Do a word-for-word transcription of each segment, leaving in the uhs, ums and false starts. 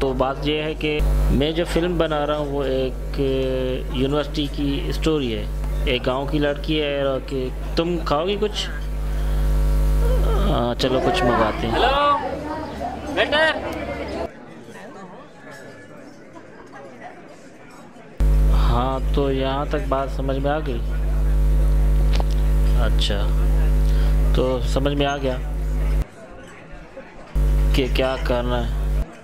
तो बात ये है कि मैं जो फिल्म बना रहा हूँ वो एक यूनिवर्सिटी की स्टोरी है। एक गांव की लड़की है और कि तुम खाओगी कुछ? आ, चलो कुछ मंगाते हैं। Hello waiter. हाँ तो यहाँ तक बात समझ में आ गई। अच्छा तो समझ में आ गया कि क्या करना है।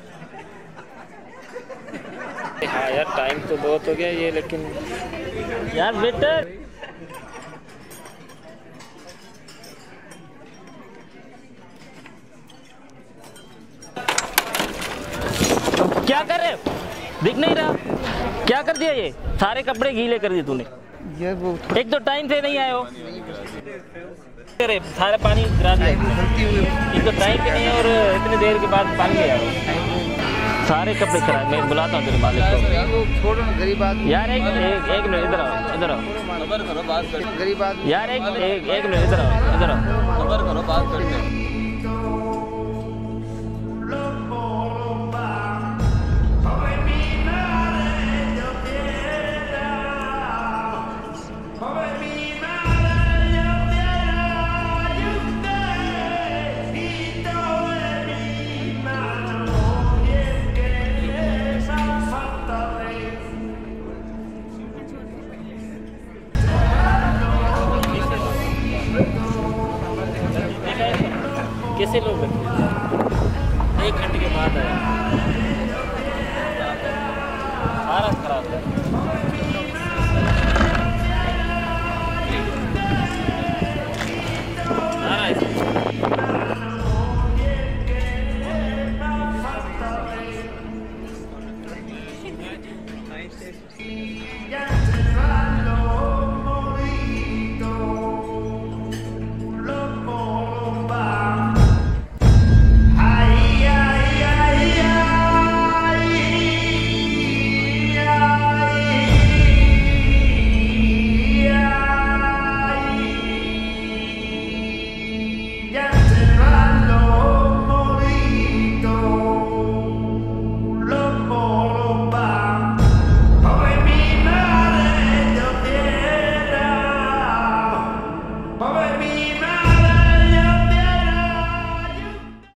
हाँ यार टाइम तो बहुत हो गया ये, लेकिन यार वेटर क्या कर रहे हो? दिख नहीं रहा? क्या कर दिया? ये सारे कपड़े गीले कर दिए तूने। ये वो एक तो टाइम से नहीं आए हो, अरे सारा पानी गिरा दिया। एक तो टाइम पे नहीं है और इतनी देर के बाद पानी ले आओ। सारे कपड़े खराब। मैं बुलाता हूँ तेरे मालिक को। छोड़ो ना, गरीब आदमी यार एक एक एक मिनट इधर आओ, इधर आओ। खबर करो, बात करते। गरीब आदमी यार एक एक एक मिनट इधर आओ, इधर आओ। खबर करो, बात करते। कैसे लोग एक घंटे के बाद आए, सारा खराब है।